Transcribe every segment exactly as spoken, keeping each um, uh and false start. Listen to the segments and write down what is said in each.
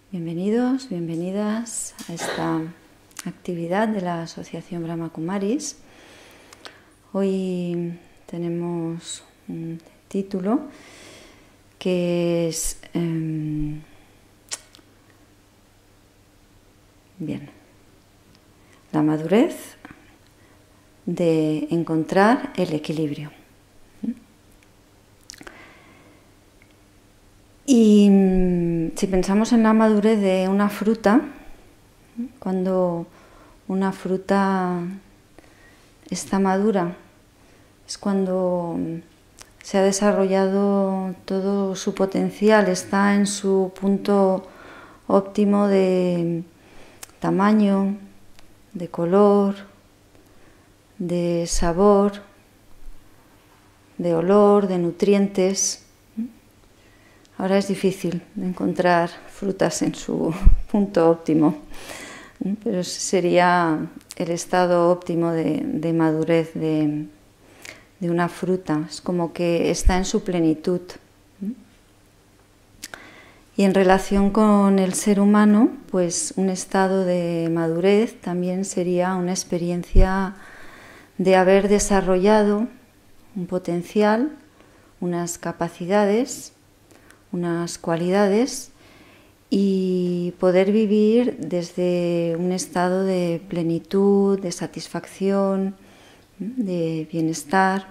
Bienvenidos, bienvenidas a esta actividad de la Asociación Brahma Kumaris. Hoy tenemos un título que es eh, bien, la madurez de encontrar el equilibrio. Y si pensamos en la madurez de una fruta, cuando una fruta está madura, es cuando se ha desarrollado todo su potencial, está en su punto óptimo de tamaño, de color, de sabor, de olor, de nutrientes. Ahora es difícil encontrar frutas en su punto óptimo, pero sería el estado óptimo de, de madurez de, de una fruta. Es como que está en su plenitud. Y en relación con el ser humano, pues un estado de madurez también sería una experiencia de haber desarrollado un potencial, unas capacidades, unas cualidades y poder vivir desde un estado de plenitud, de satisfacción, de bienestar.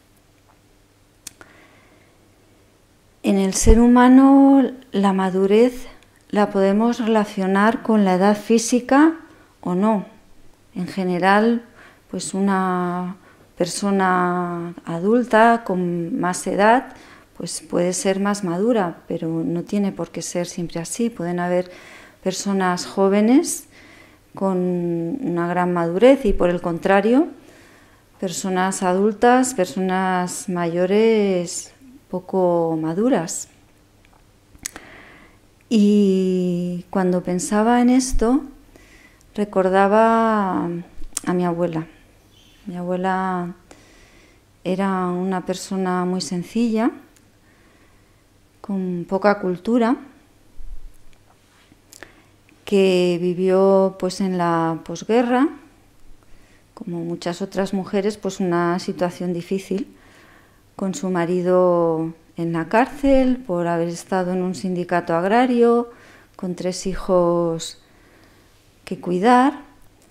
En el ser humano la madurez la podemos relacionar con la edad física o no. En general, pues una persona adulta con más edad pues puede ser más madura, pero no tiene por qué ser siempre así. Pueden haber personas jóvenes con una gran madurez y, por el contrario, personas adultas, personas mayores poco maduras. Y cuando pensaba en esto, recordaba a mi abuela. Mi abuela era una persona muy sencilla, con poca cultura, que vivió pues en la posguerra, como muchas otras mujeres, pues una situación difícil, con su marido en la cárcel por haber estado en un sindicato agrario, con tres hijos que cuidar.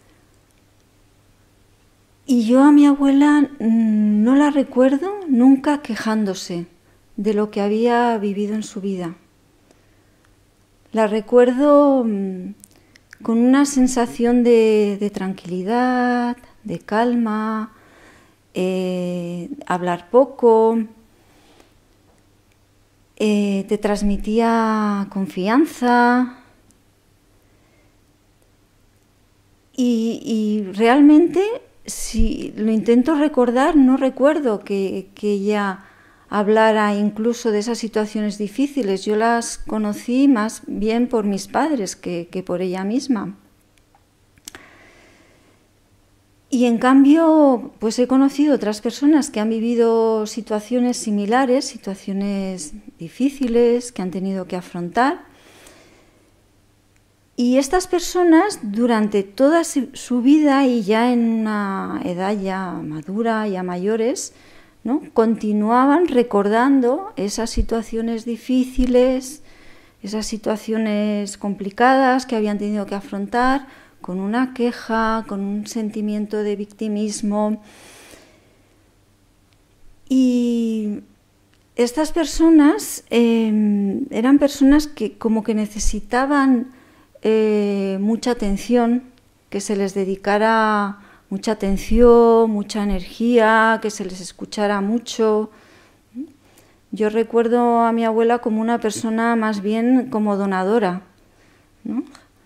Y yo a mi abuela no la recuerdo nunca quejándose de lo que había vivido en su vida. La recuerdo mmm, con una sensación de, de tranquilidad, de calma, eh, hablar poco, eh, te transmitía confianza y, y realmente, si lo intento recordar, no recuerdo que, que ella hablara incluso de esas situaciones difíciles. Yo las conocí más bien por mis padres que, que por ella misma. Y en cambio, pues he conocido otras personas que han vivido situaciones similares, situaciones difíciles que han tenido que afrontar. Y estas personas, durante toda su vida y ya en una edad ya madura, ya mayores, ¿no?, continuaban recordando esas situaciones difíciles, esas situaciones complicadas que habían tenido que afrontar con una queja, con un sentimiento de victimismo. Y estas personas eh, eran personas que como que necesitaban eh, mucha atención, que se les dedicara mucha atención, mucha energía, que se les escuchara mucho. Yo recuerdo a mi abuela como una persona más bien como donadora, ¿no?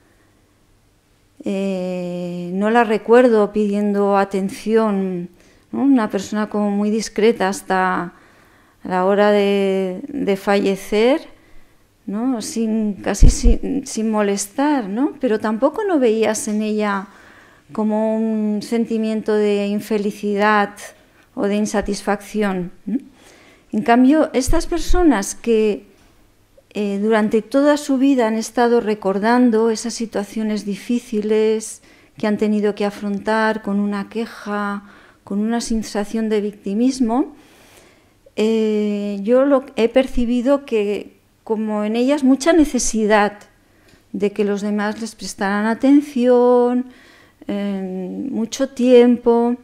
Eh, no la recuerdo pidiendo atención, ¿no? Una persona como muy discreta hasta la hora de, de fallecer, ¿no? Sin, casi sin, sin molestar, ¿no? Pero tampoco no veías en ella como un sentimiento de infelicidad o de insatisfacción. En cambio, estas personas que eh, durante toda su vida han estado recordando esas situaciones difíciles que han tenido que afrontar con una queja, con una sensación de victimismo, eh, yo lo he percibido que como en ellas mucha necesidad de que los demás les prestaran atención, eh, mucho tiempo.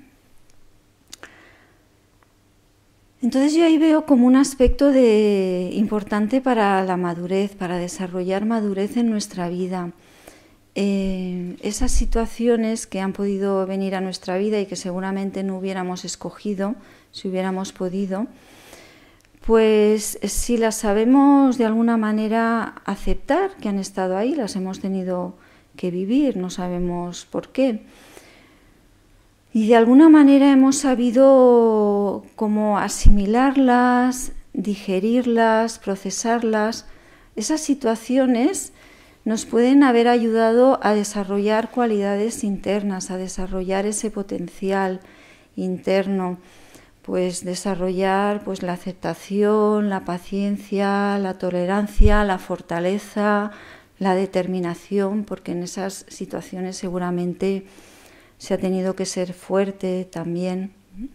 Entonces yo ahí veo como un aspecto de, importante para la madurez, para desarrollar madurez en nuestra vida. Eh, esas situaciones que han podido venir a nuestra vida y que seguramente no hubiéramos escogido si hubiéramos podido, pues si las sabemos de alguna manera aceptar que han estado ahí, las hemos tenido que vivir, no sabemos por qué, y de alguna manera hemos sabido cómo asimilarlas, digerirlas, procesarlas, esas situaciones nos pueden haber ayudado a desarrollar cualidades internas, a desarrollar ese potencial interno, pues desarrollar pues la aceptación, la paciencia, la tolerancia, la fortaleza, la determinación, porque en esas situaciones seguramente se ha tenido que ser fuerte también.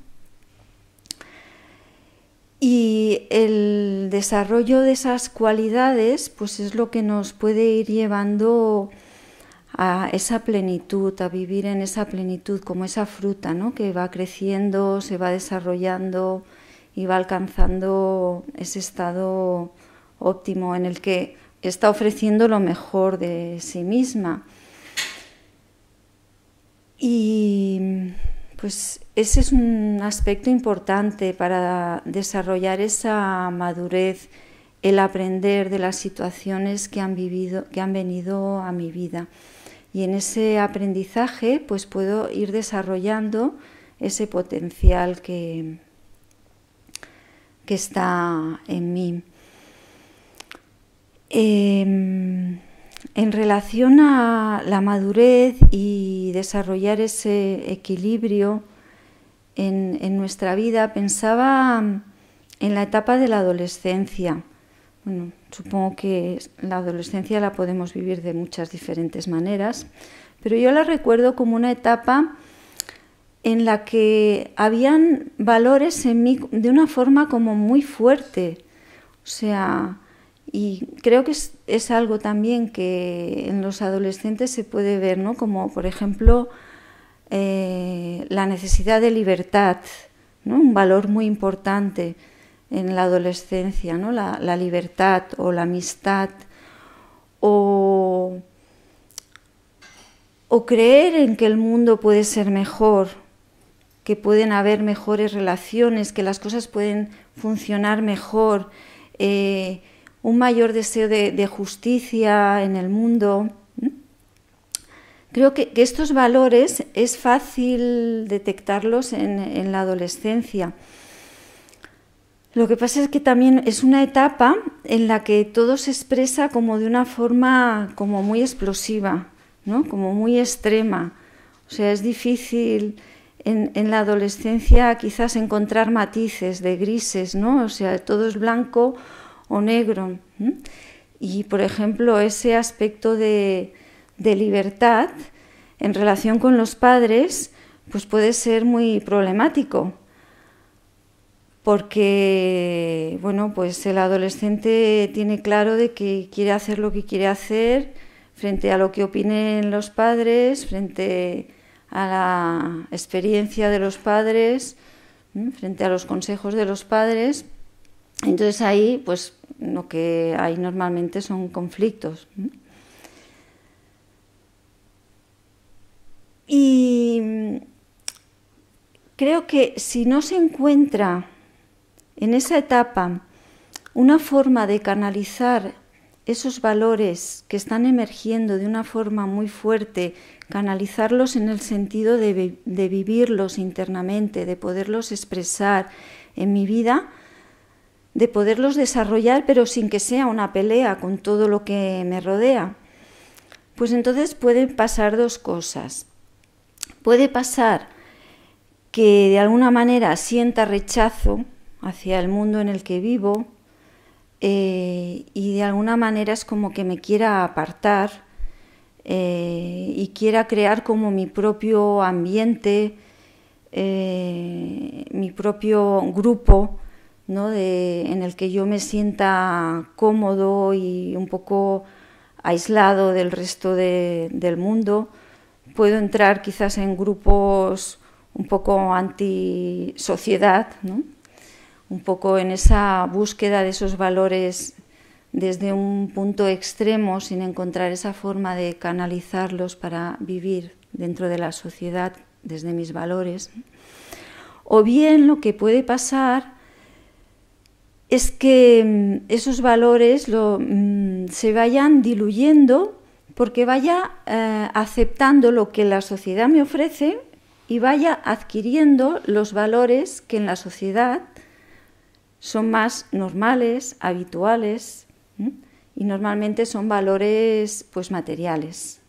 Y el desarrollo de esas cualidades pues es lo que nos puede ir llevando a esa plenitud, a vivir en esa plenitud, como esa fruta, ¿no?, que va creciendo, se va desarrollando y va alcanzando ese estado óptimo en el que está ofreciendo lo mejor de sí misma. Y pues ese es un aspecto importante para desarrollar esa madurez, el aprender de las situaciones que han vivido, que han venido a mi vida. Y en ese aprendizaje pues puedo ir desarrollando ese potencial que, que está en mí. Eh, en relación a la madurez y desarrollar ese equilibrio en, en nuestra vida, pensaba en la etapa de la adolescencia. Bueno, supongo que la adolescencia la podemos vivir de muchas diferentes maneras, pero yo la recuerdo como una etapa en la que habían valores en mí de una forma como muy fuerte. O sea, y creo que es, es algo también que en los adolescentes se puede ver, ¿no? Como, por ejemplo, eh, la necesidad de libertad, ¿no? Un valor muy importante en la adolescencia, ¿no? La, la libertad o la amistad, o, o creer en que el mundo puede ser mejor, que pueden haber mejores relaciones, que las cosas pueden funcionar mejor, eh, un mayor deseo de, de justicia en el mundo. Creo que, que estos valores es fácil detectarlos en, en la adolescencia. Lo que pasa es que también es una etapa en la que todo se expresa como de una forma como muy explosiva, ¿no? Como muy extrema. O sea, es difícil en, en la adolescencia quizás encontrar matices de grises, ¿no? O sea, todo es blanco o negro. ¿eh? Y, por ejemplo, ese aspecto de, de libertad en relación con los padres pues puede ser muy problemático. Porque, bueno, pues el adolescente tiene claro de que quiere hacer lo que quiere hacer frente a lo que opinen los padres, frente a la experiencia de los padres, ¿eh? frente a los consejos de los padres. Entonces ahí, pues, lo que hay normalmente son conflictos. ¿eh? Y creo que si no se encuentra en esa etapa una forma de canalizar esos valores que están emergiendo de una forma muy fuerte, canalizarlos en el sentido de, de vivirlos internamente, de poderlos expresar en mi vida, de poderlos desarrollar, pero sin que sea una pelea con todo lo que me rodea, pues entonces pueden pasar dos cosas. Puede pasar que de alguna manera sienta rechazo hacia el mundo en el que vivo, eh, y de alguna manera es como que me quiera apartar eh, y quiera crear como mi propio ambiente, eh, mi propio grupo, ¿no? de, en el que yo me sienta cómodo y un poco aislado del resto de, del mundo. Puedo entrar quizás en grupos un poco anti-sociedad, ¿no? Un poco en esa búsqueda de esos valores desde un punto extremo, sin encontrar esa forma de canalizarlos para vivir dentro de la sociedad desde mis valores. O bien lo que puede pasar es que esos valores lo, mm, se vayan diluyendo porque vaya eh, aceptando lo que la sociedad me ofrece y vaya adquiriendo los valores que en la sociedad son más normales, habituales, ¿eh? Y normalmente son valores pues materiales.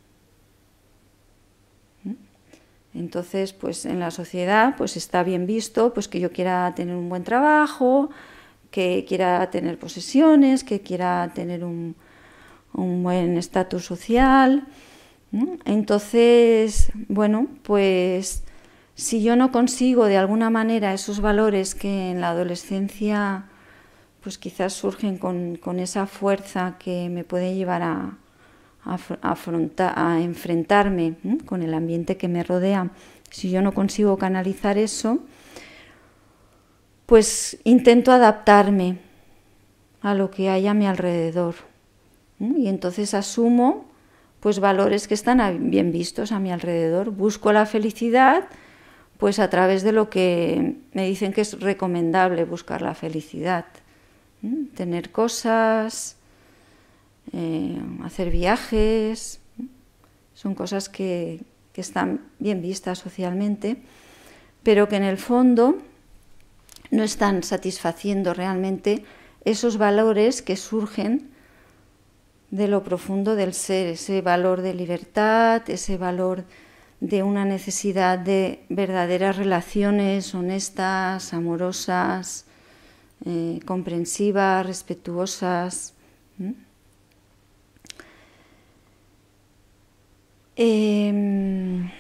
¿Eh? Entonces, pues en la sociedad pues está bien visto pues que yo quiera tener un buen trabajo, que quiera tener posesiones, que quiera tener un, un buen estatus social, ¿no? Entonces, bueno, pues si yo no consigo de alguna manera esos valores que en la adolescencia pues quizás surgen con, con esa fuerza que me puede llevar a, a, afrontar, a enfrentarme, ¿eh? con el ambiente que me rodea, si yo no consigo canalizar eso, pues intento adaptarme a lo que hay a mi alrededor, ¿eh? Y entonces asumo pues valores que están bien vistos a mi alrededor. Busco la felicidad pues a través de lo que me dicen que es recomendable buscar la felicidad. ¿Eh? Tener cosas, eh, hacer viajes, ¿eh? Son cosas que, que están bien vistas socialmente, pero que en el fondo no están satisfaciendo realmente esos valores que surgen de lo profundo del ser, ese valor de libertad, ese valor de una necesidad de verdaderas relaciones honestas, amorosas, eh, comprensivas, respetuosas. ¿Mm? Eh,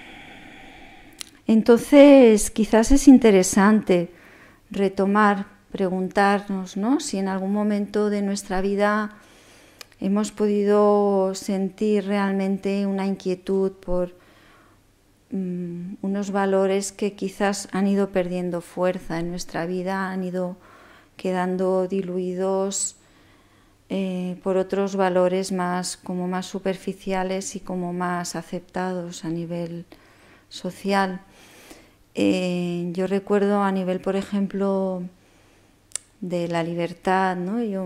entonces, quizás es interesante retomar, preguntarnos, ¿no? Si en algún momento de nuestra vida hemos podido sentir realmente una inquietud por um, unos valores que quizás han ido perdiendo fuerza en nuestra vida, han ido quedando diluidos eh, por otros valores más, como más superficiales y como más aceptados a nivel social. Eh, yo recuerdo a nivel, por ejemplo, de la libertad, ¿no? Yo,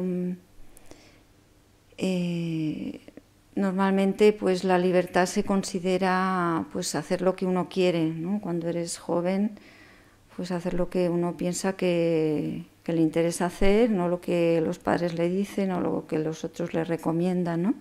eh, normalmente, pues la libertad se considera, pues hacer lo que uno quiere, ¿no? Cuando eres joven, pues hacer lo que uno piensa que, que le interesa hacer, no lo que los padres le dicen o lo que los otros le recomiendan, ¿no?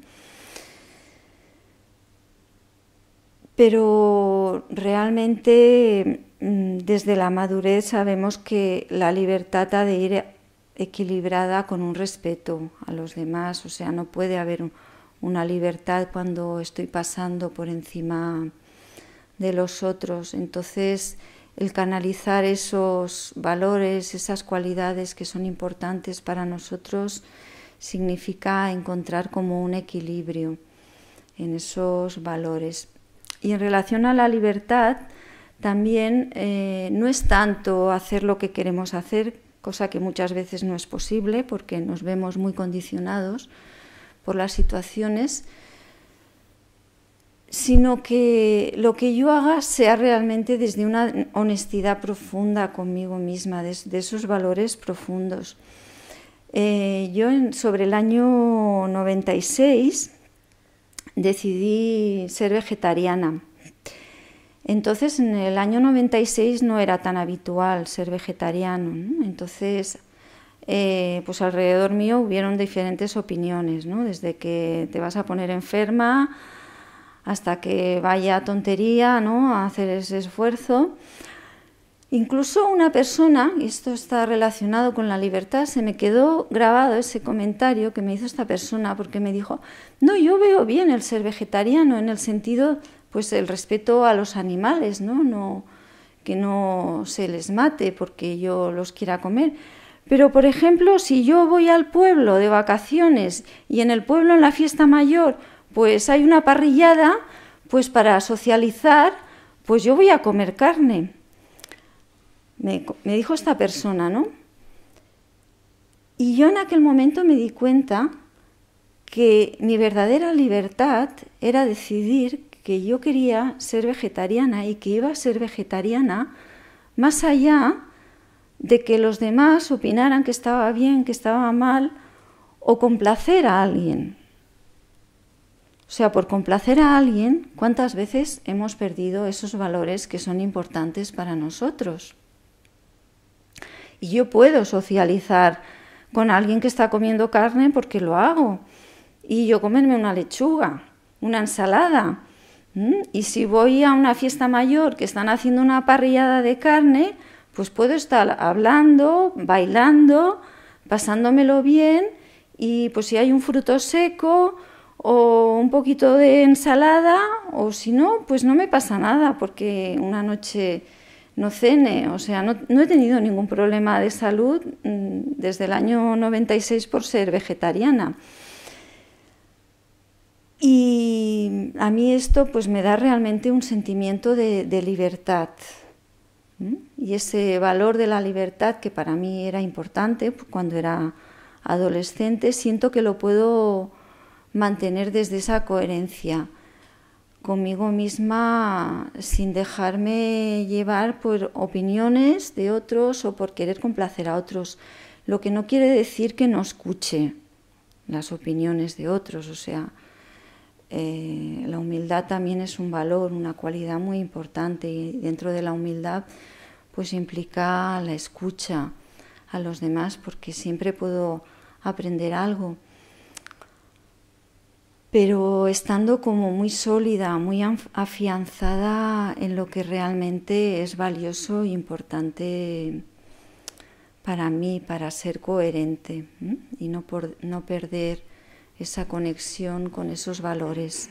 Pero realmente desde la madurez sabemos que la libertad ha de ir equilibrada con un respeto a los demás, o sea, no puede haber una libertad cuando estoy pasando por encima de los otros. Entonces, el canalizar esos valores, esas cualidades que son importantes para nosotros, significa encontrar como un equilibrio en esos valores. Y en relación a la libertad, también eh, no es tanto hacer lo que queremos hacer, cosa que muchas veces no es posible porque nos vemos muy condicionados por las situaciones, sino que lo que yo haga sea realmente desde una honestidad profunda conmigo misma, de, de esos valores profundos. Eh, yo en, sobre el año noventa y seis decidí ser vegetariana. Entonces, en el año noventa y seis no era tan habitual ser vegetariano, ¿no? Entonces, eh, pues alrededor mío hubieron diferentes opiniones, ¿no? Desde que te vas a poner enferma hasta que vaya tontería, ¿no? A hacer ese esfuerzo. Incluso una persona, y esto está relacionado con la libertad, se me quedó grabado ese comentario que me hizo esta persona, porque me dijo, no, yo veo bien el ser vegetariano en el sentido, pues el respeto a los animales, ¿no? No, que no se les mate porque yo los quiera comer. Pero, por ejemplo, si yo voy al pueblo de vacaciones y en el pueblo, en la fiesta mayor, pues hay una parrillada, pues para socializar, pues yo voy a comer carne. Me, me dijo esta persona, ¿no? Y yo en aquel momento me di cuenta que mi verdadera libertad era decidir que yo quería ser vegetariana y que iba a ser vegetariana más allá de que los demás opinaran que estaba bien, que estaba mal, o complacer a alguien. O sea, por complacer a alguien, ¿cuántas veces hemos perdido esos valores que son importantes para nosotros? Y yo puedo socializar con alguien que está comiendo carne porque lo hago. Y yo comerme una lechuga, una ensalada. ¿Mm? Y si voy a una fiesta mayor que están haciendo una parrillada de carne, pues puedo estar hablando, bailando, pasándomelo bien. Y pues si hay un fruto seco o un poquito de ensalada, o si no, pues no me pasa nada porque una noche no cene, o sea, no, no he tenido ningún problema de salud desde el año noventa y seis por ser vegetariana. Y a mí esto pues me da realmente un sentimiento de, de libertad. ¿Mm? Y ese valor de la libertad que para mí era importante cuando era adolescente, siento que lo puedo mantener desde esa coherencia conmigo misma sin dejarme llevar por opiniones de otros o por querer complacer a otros, lo que no quiere decir que no escuche las opiniones de otros, o sea, eh, la humildad también es un valor, una cualidad muy importante y dentro de la humildad pues implica la escucha a los demás porque siempre puedo aprender algo. Pero estando como muy sólida, muy afianzada en lo que realmente es valioso e importante para mí, para ser coherente, ¿eh? Y no, por, no perder esa conexión con esos valores.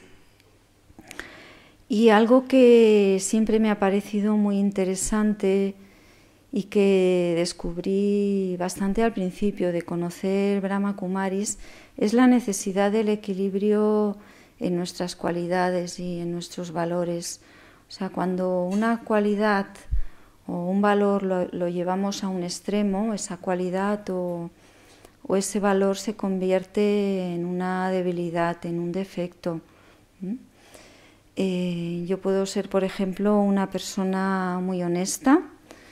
Y algo que siempre me ha parecido muy interesante y que descubrí bastante al principio de conocer Brahma Kumaris es la necesidad del equilibrio en nuestras cualidades y en nuestros valores. O sea, cuando una cualidad o un valor lo, lo llevamos a un extremo, esa cualidad o, o ese valor se convierte en una debilidad, en un defecto. ¿Mm? Eh, yo puedo ser, por ejemplo, una persona muy honesta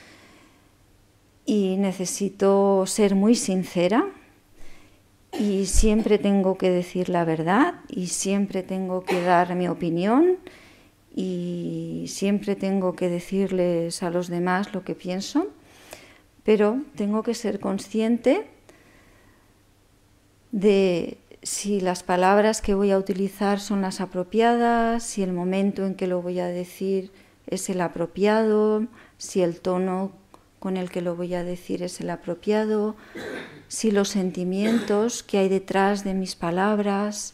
y necesito ser muy sincera y siempre tengo que decir la verdad y siempre tengo que dar mi opinión y siempre tengo que decirles a los demás lo que pienso, pero tengo que ser consciente de si las palabras que voy a utilizar son las apropiadas, si el momento en que lo voy a decir es el apropiado, si el tono con el que lo voy a decir es el apropiado, si los sentimientos que hay detrás de mis palabras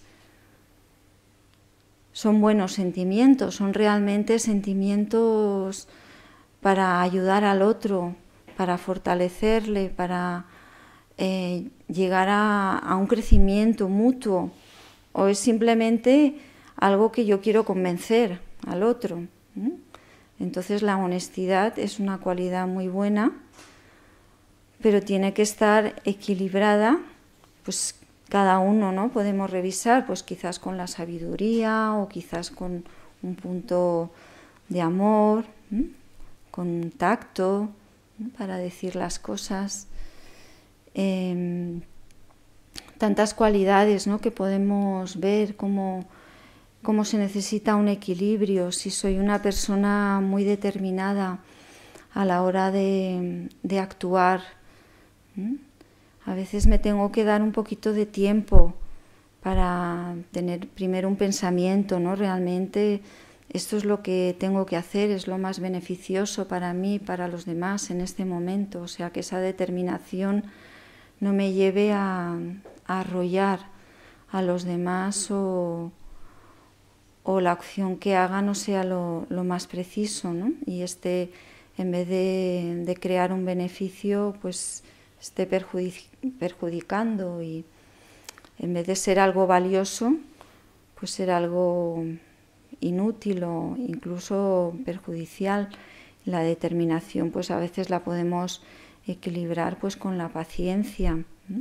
son buenos sentimientos, son realmente sentimientos para ayudar al otro, para fortalecerle, para eh, llegar a, a un crecimiento mutuo, o es simplemente algo que yo quiero convencer al otro. ¿Mm? Entonces la honestidad es una cualidad muy buena, pero tiene que estar equilibrada, pues cada uno, ¿no? Podemos revisar, pues quizás con la sabiduría o quizás con un punto de amor, ¿eh? Con tacto, ¿eh? Para decir las cosas. Eh, tantas cualidades, ¿no? Que podemos ver cómo, cómo se necesita un equilibrio. Si soy una persona muy determinada a la hora de, de actuar, ¿eh? A veces me tengo que dar un poquito de tiempo para tener primero un pensamiento, ¿no? Realmente esto es lo que tengo que hacer, es lo más beneficioso para mí, para los demás en este momento. O sea, que esa determinación no me lleve a, a arrollar a los demás o, o la acción que haga no sea lo, lo más preciso, ¿no? Y este, en vez de, de crear un beneficio, pues esté perjudic- perjudicando, y en vez de ser algo valioso, pues ser algo inútil o incluso perjudicial. La determinación pues a veces la podemos equilibrar pues con la paciencia.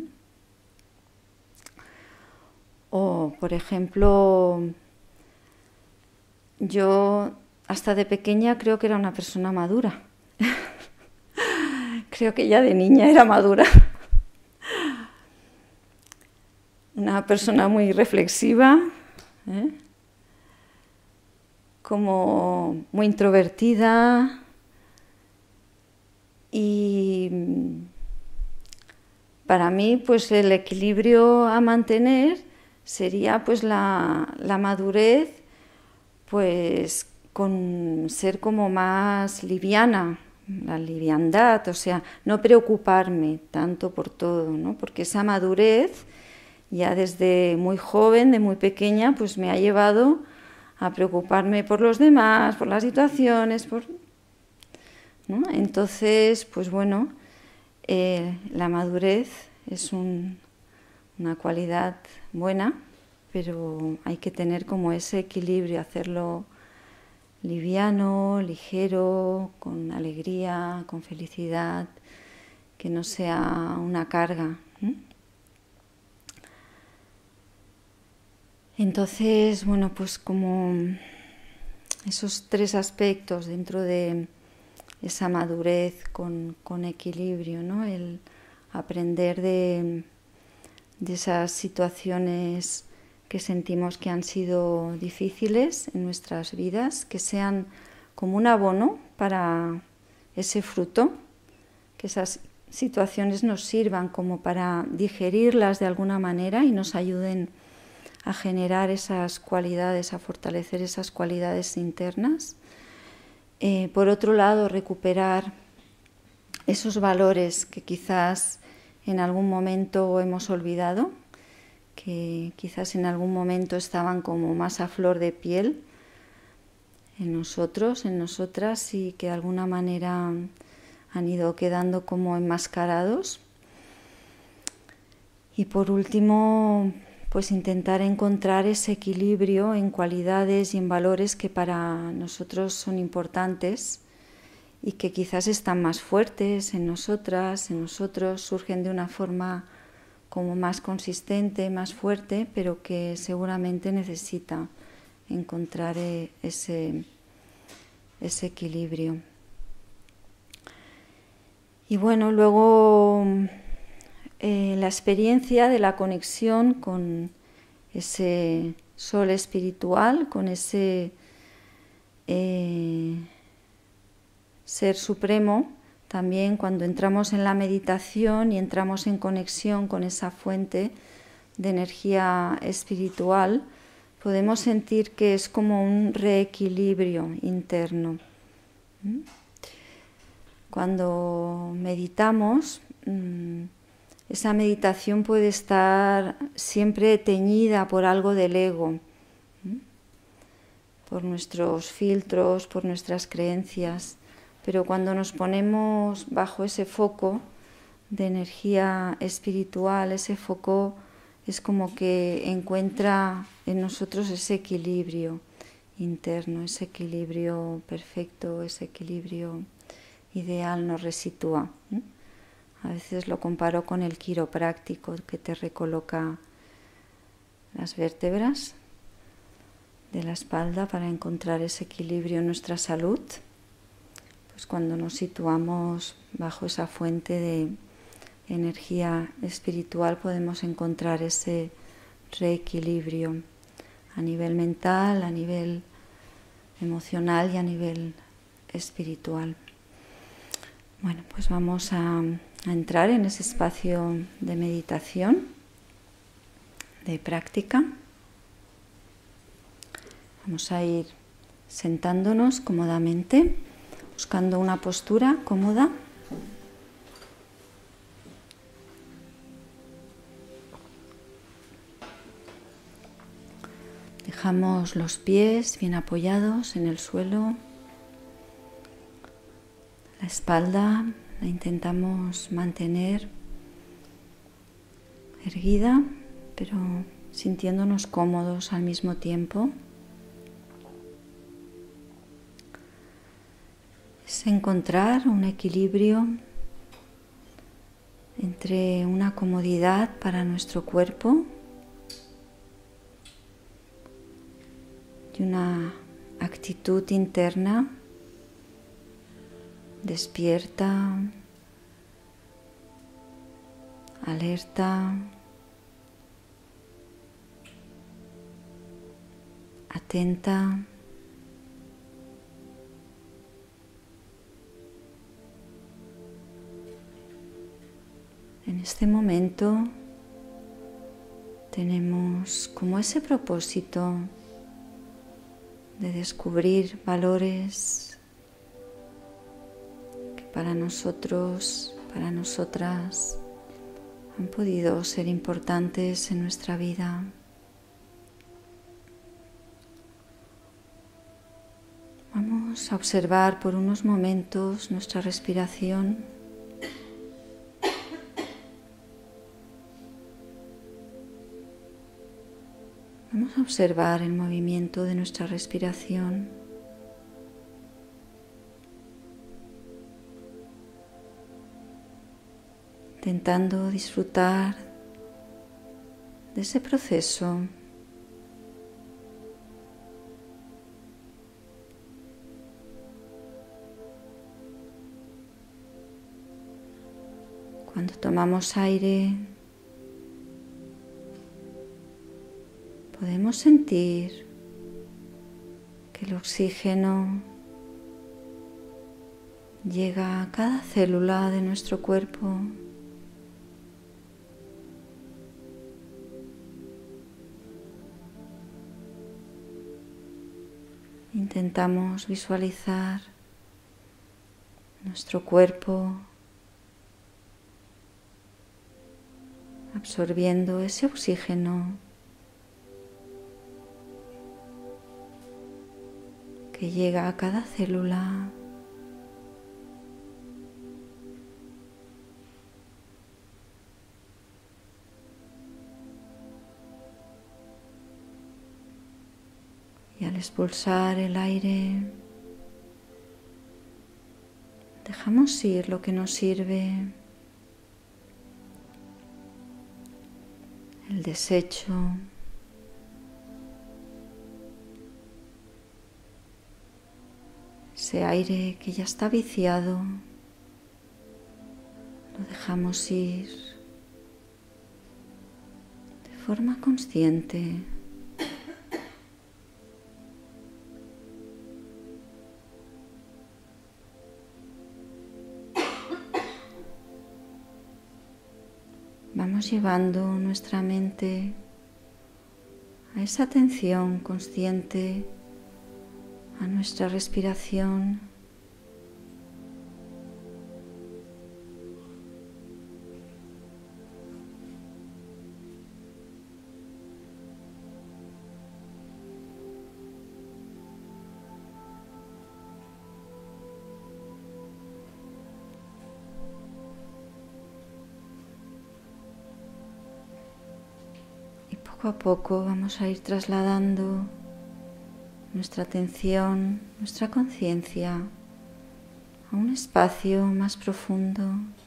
O por ejemplo, yo hasta de pequeña creo que era una persona madura. Creo que ya de niña era madura. Una persona muy reflexiva, ¿eh? Como muy introvertida, y para mí pues el equilibrio a mantener sería pues la, la madurez, pues con ser como más liviana, la liviandad, o sea, no preocuparme tanto por todo, ¿no? Porque esa madurez ya desde muy joven, de muy pequeña, pues me ha llevado a preocuparme por los demás, por las situaciones, por, ¿no? Entonces, pues bueno, eh, la madurez es un, una cualidad buena, pero hay que tener como ese equilibrio, hacerlo liviano, ligero, con alegría, con felicidad, que no sea una carga, ¿eh? Entonces, bueno, pues como esos tres aspectos dentro de esa madurez con, con equilibrio, ¿no? El aprender de, de esas situaciones que sentimos que han sido difíciles en nuestras vidas, que sean como un abono para ese fruto, que esas situaciones nos sirvan como para digerirlas de alguna manera y nos ayuden a generar esas cualidades, a fortalecer esas cualidades internas. Eh, por otro lado, recuperar esos valores que quizás en algún momento hemos olvidado, que quizás en algún momento estaban como más a flor de piel en nosotros, en nosotras, y que de alguna manera han ido quedando como enmascarados. Y por último, pues intentar encontrar ese equilibrio en cualidades y en valores que para nosotros son importantes y que quizás están más fuertes en nosotras, en nosotros, surgen de una forma como más consistente, más fuerte, pero que seguramente necesita encontrar ese, ese equilibrio. Y bueno, luego Eh, la experiencia de la conexión con ese sol espiritual, con ese eh, ser supremo, también cuando entramos en la meditación y entramos en conexión con esa fuente de energía espiritual, podemos sentir que es como un reequilibrio interno. ¿Mm? Cuando meditamos, mmm, esa meditación puede estar siempre teñida por algo del ego, ¿sí? Por nuestros filtros, por nuestras creencias, pero cuando nos ponemos bajo ese foco de energía espiritual, ese foco es como que encuentra en nosotros ese equilibrio interno, ese equilibrio perfecto, ese equilibrio ideal, nos resitúa, ¿sí? A veces lo comparo con el quiropráctico que te recoloca las vértebras de la espalda para encontrar ese equilibrio en nuestra salud. Pues cuando nos situamos bajo esa fuente de energía espiritual podemos encontrar ese reequilibrio a nivel mental, a nivel emocional y a nivel espiritual. Bueno, pues vamos a a entrar en ese espacio de meditación, de práctica. Vamos a ir sentándonos cómodamente, buscando una postura cómoda. Dejamos los pies bien apoyados en el suelo. La espalda la intentamos mantener erguida, pero sintiéndonos cómodos al mismo tiempo. Es encontrar un equilibrio entre una comodidad para nuestro cuerpo y una actitud interna despierta, alerta, atenta. En este momento tenemos como ese propósito de descubrir valores que para nosotros, para nosotras, han podido ser importantes en nuestra vida. Vamos a observar por unos momentos nuestra respiración. Vamos a observar el movimiento de nuestra respiración. Intentando disfrutar de ese proceso. Cuando tomamos aire, podemos sentir que el oxígeno llega a cada célula de nuestro cuerpo. Intentamos visualizar nuestro cuerpo absorbiendo ese oxígeno que llega a cada célula. Y al expulsar el aire, dejamos ir lo que nos sirve, el desecho, ese aire que ya está viciado, lo dejamos ir de forma consciente. Vamos llevando nuestra mente a esa atención consciente a nuestra respiración. Poco a poco vamos a ir trasladando nuestra atención, nuestra conciencia a un espacio más profundo.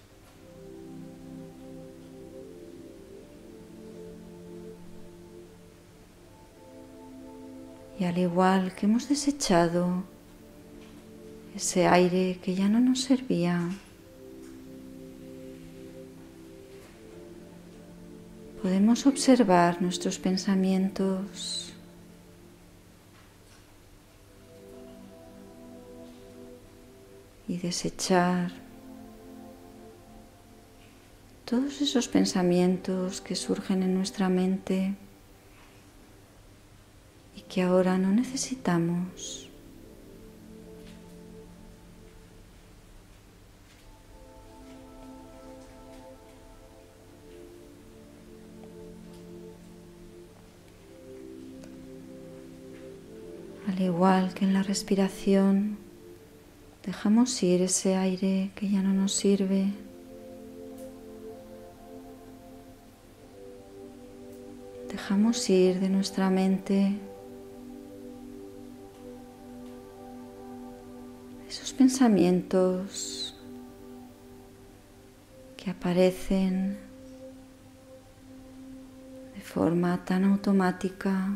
Y al igual que hemos desechado ese aire que ya no nos servía, podemos observar nuestros pensamientos y desechar todos esos pensamientos que surgen en nuestra mente y que ahora no necesitamos. Al igual que en la respiración, dejamos ir ese aire que ya no nos sirve. Dejamos ir de nuestra mente esos pensamientos que aparecen de forma tan automática.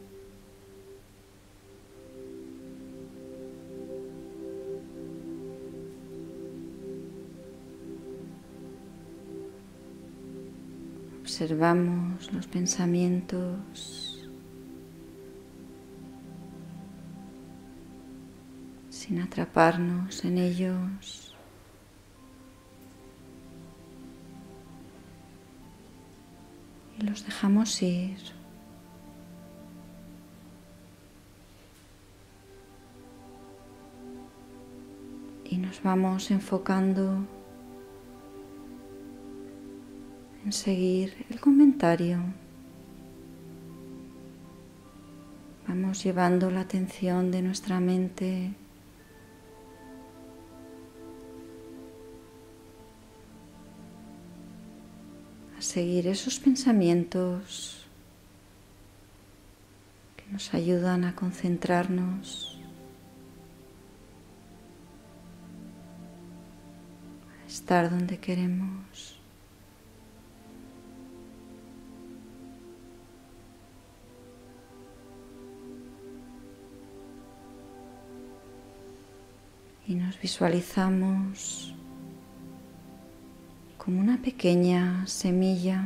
Observamos los pensamientos sin atraparnos en ellos. Y los dejamos ir. Y nos vamos enfocando en seguir el comentario. Vamos llevando la atención de nuestra mente a seguir esos pensamientos que nos ayudan a concentrarnos, a estar donde queremos. Y nos visualizamos como una pequeña semilla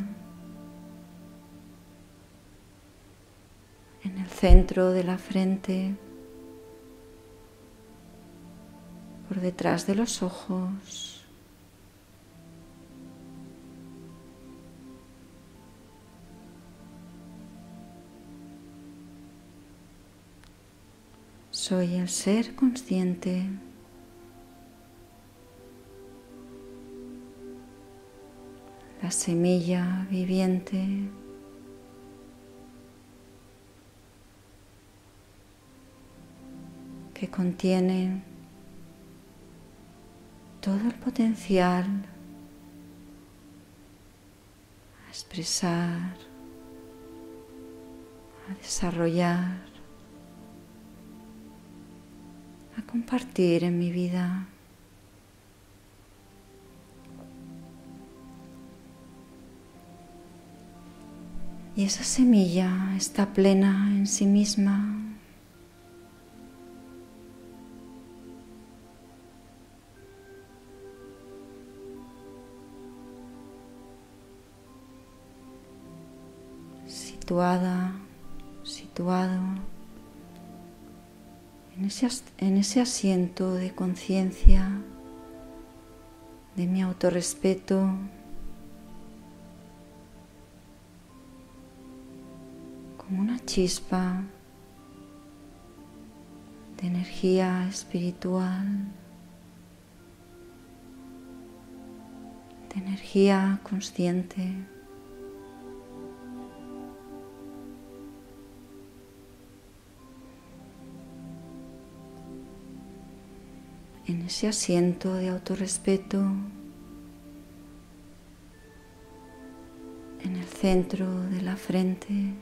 en el centro de la frente, por detrás de los ojos. Soy el ser consciente. La semilla viviente que contiene todo el potencial a expresar, a desarrollar, a compartir en mi vida. Y esa semilla está plena en sí misma. Situada, situado en ese, en ese asiento de conciencia, de mi autorrespeto, como una chispa de energía espiritual, de energía consciente. En ese asiento de autorrespeto, en el centro de la frente,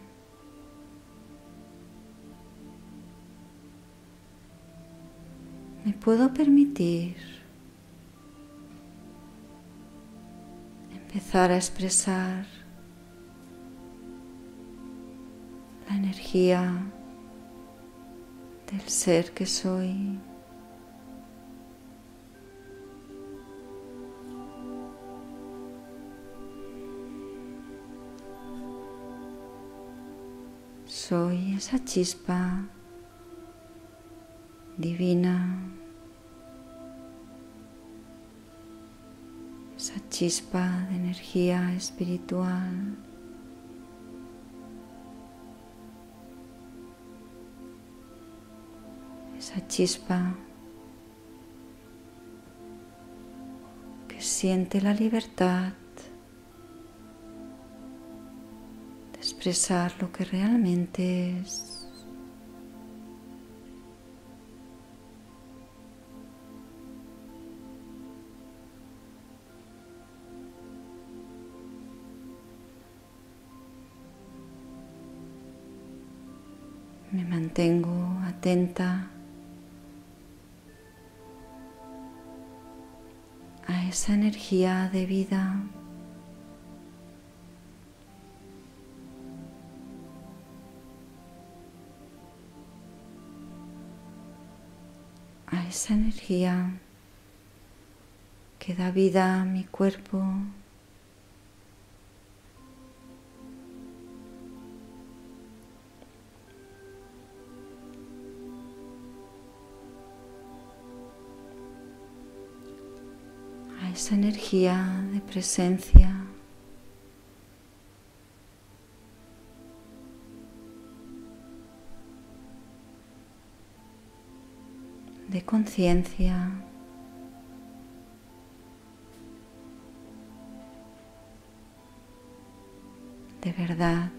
me puedo permitir empezar a expresar la energía del ser que soy. Soy esa chispa divina, esa chispa de energía espiritual. Esa chispa que siente la libertad de expresar lo que realmente es. Me mantengo atenta a esa energía de vida, a esa energía que da vida a mi cuerpo, a esa energía de presencia, de conciencia, de verdad.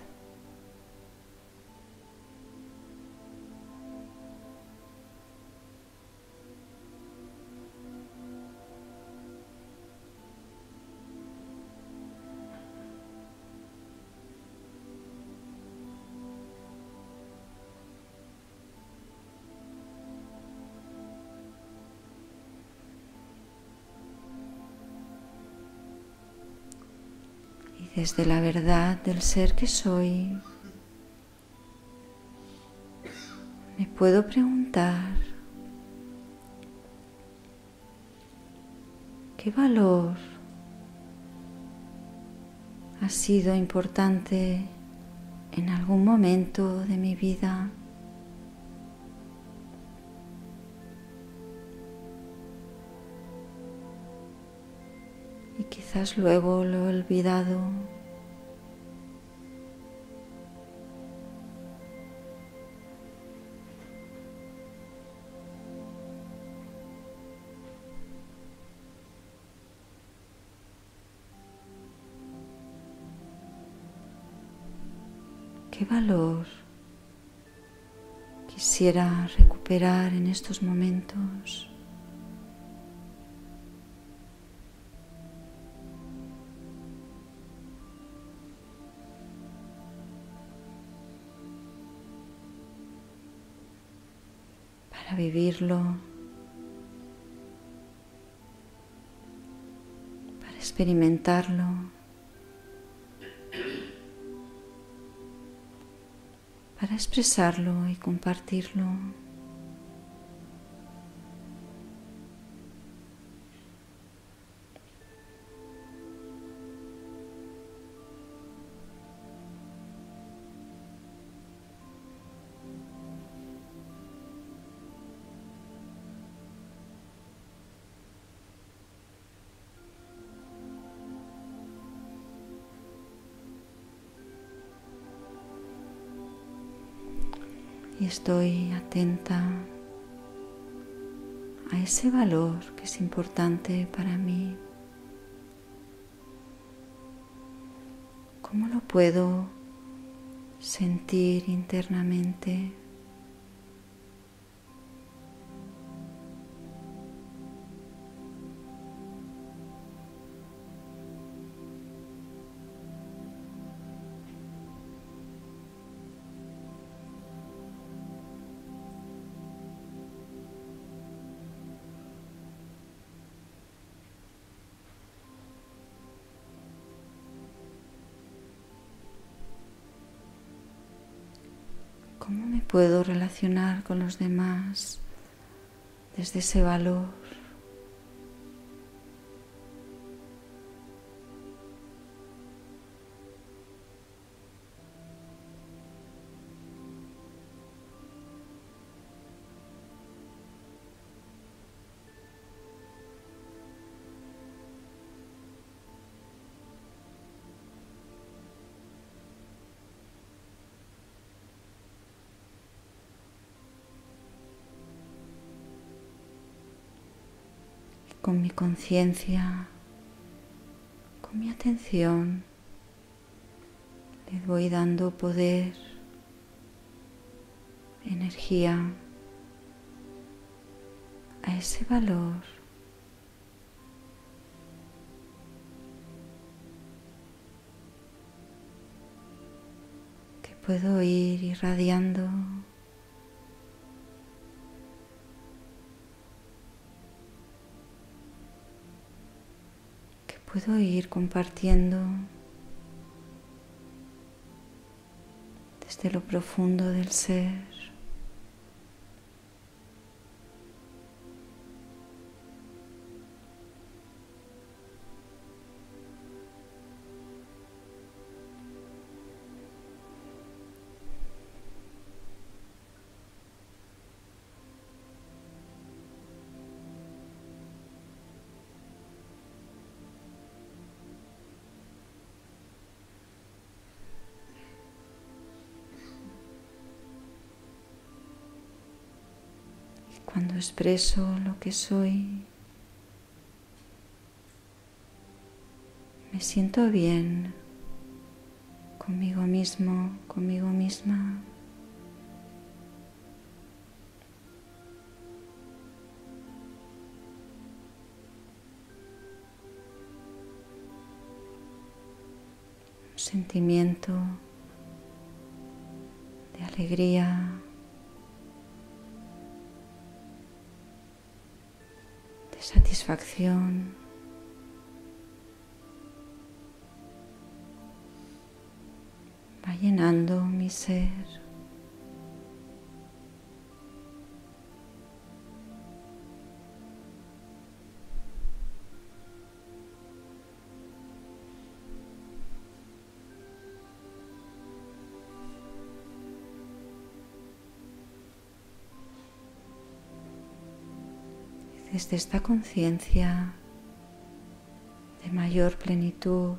Desde la verdad del ser que soy, me puedo preguntar qué valor ha sido importante en algún momento de mi vida. Y quizás luego lo he olvidado. ¿Qué valor quisiera recuperar en estos momentos? Para vivirlo, para experimentarlo, para expresarlo y compartirlo. Y estoy atenta a ese valor que es importante para mí. ¿Cómo lo puedo sentir internamente? ¿Cómo me puedo relacionar con los demás desde ese valor? Con mi conciencia, con mi atención, le voy dando poder, energía a ese valor que puedo ir irradiando, que puedo ir compartiendo desde lo profundo del ser. Cuando expreso lo que soy, me siento bien conmigo mismo, conmigo misma. Un sentimiento de alegría, de satisfacción, va llenando mi ser. Desde esta conciencia de mayor plenitud,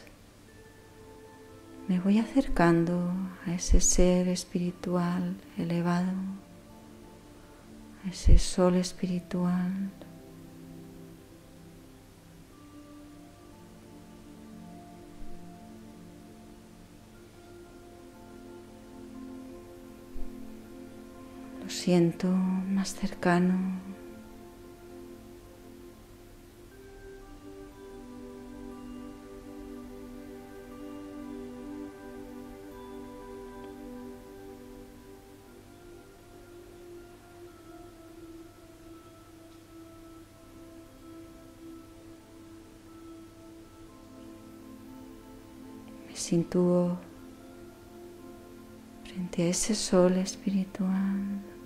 me voy acercando a ese ser espiritual elevado, a ese sol espiritual. Lo siento más cercano. Me sitúo frente a ese sol espiritual.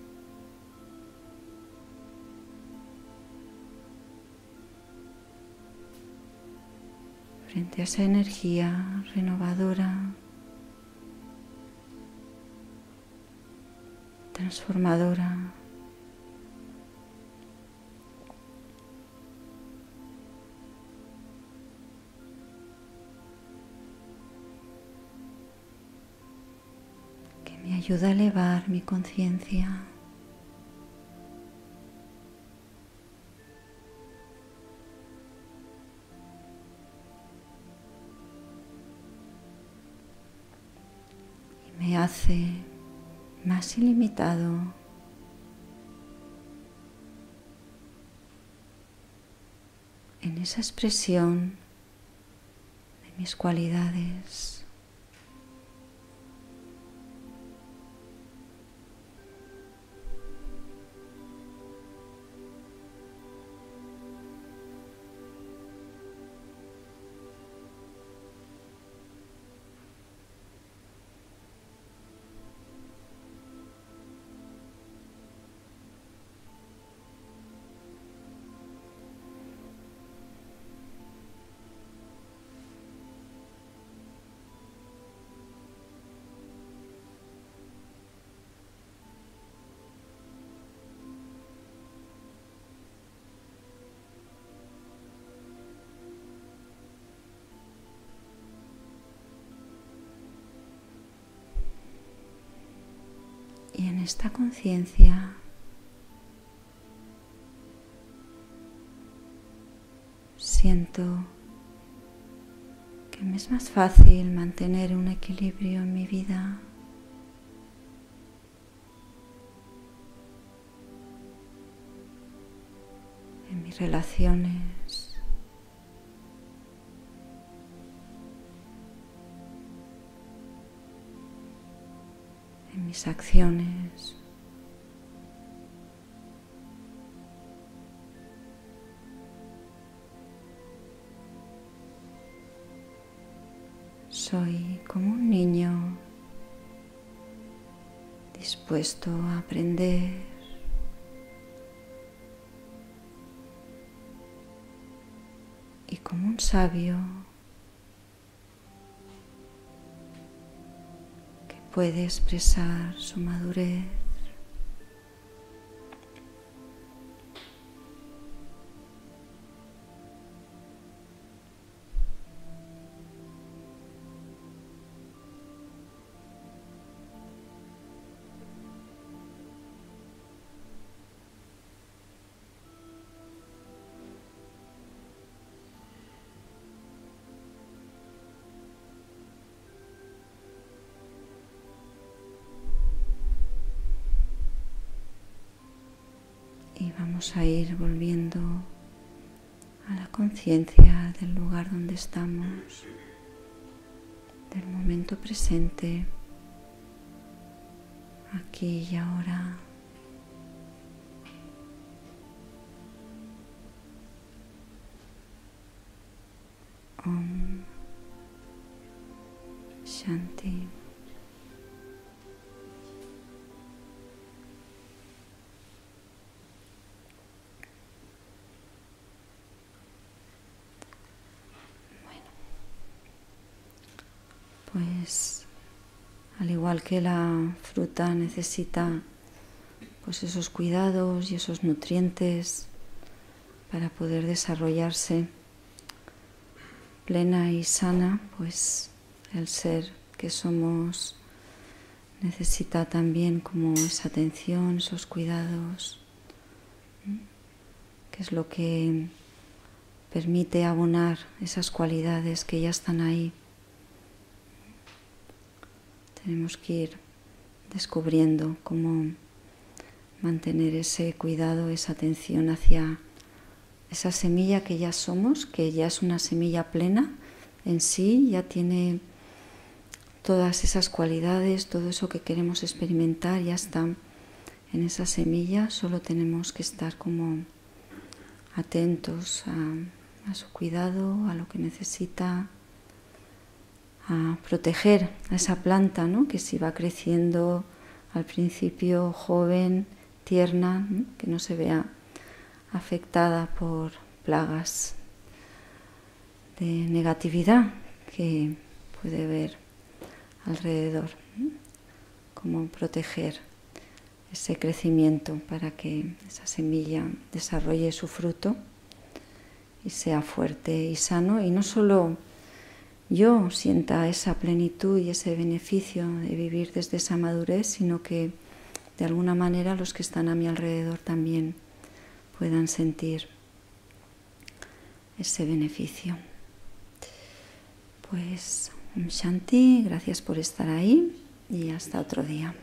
Frente a esa energía renovadora, transformadora. Que me ayuda a elevar mi conciencia. Me hace más ilimitado en esa expresión de mis cualidades. Y en esta conciencia siento que me es más fácil mantener un equilibrio en mi vida. En mis relaciones. en mis acciones. Soy como un niño dispuesto a aprender, y como un sabio que puede expresar su madurez. Y vamos a ir volviendo a la conciencia del lugar donde estamos, del momento presente, aquí y ahora. Om Shanti. Pues al igual que la fruta necesita pues esos cuidados y esos nutrientes para poder desarrollarse plena y sana, pues el ser que somos necesita también como esa atención, esos cuidados, ¿sí? Que es lo que permite abonar esas cualidades que ya están ahí. Tenemos que ir descubriendo cómo mantener ese cuidado, esa atención hacia esa semilla que ya somos, que ya es una semilla plena en sí, ya tiene todas esas cualidades, todo eso que queremos experimentar ya está en esa semilla. Solo tenemos que estar como atentos a, a su cuidado, a lo que necesita, a proteger a esa planta, ¿no? Que si va creciendo al principio joven, tierna, ¿no? Que no se vea afectada por plagas de negatividad que puede haber alrededor, ¿no? Cómo proteger ese crecimiento para que esa semilla desarrolle su fruto y sea fuerte y sano, y no solo yo sienta esa plenitud y ese beneficio de vivir desde esa madurez, sino que de alguna manera los que están a mi alrededor también puedan sentir ese beneficio. Pues Om Shanti, gracias por estar ahí y hasta otro día.